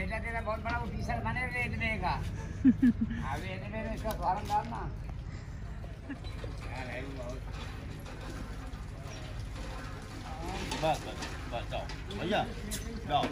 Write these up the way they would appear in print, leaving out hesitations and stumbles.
बेटा तेरा बहुत बड़ा ऑफिसर बने देगा। अभी मेरे इसका फॉर्म डालना। बस बस बस जाओ भैया जाओ।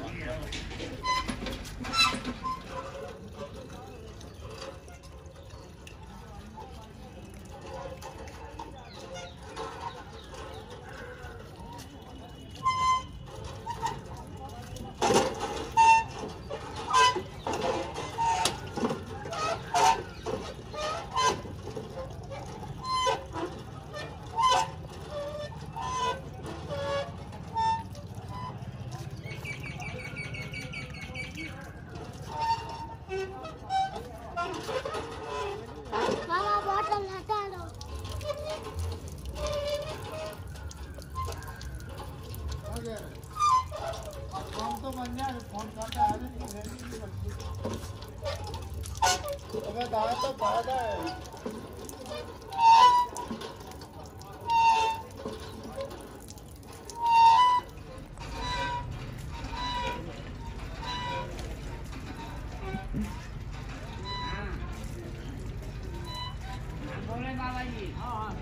फोन तो बन जाए, फोन करता है अगर दादा तो फायदा है। बोले बाबा जी,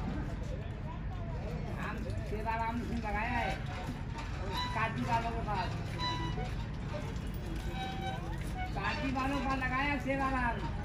हम सेवाराम सिंह लगाया है काटी वालों के पास, काटी वालों का लगाया सेवाराम।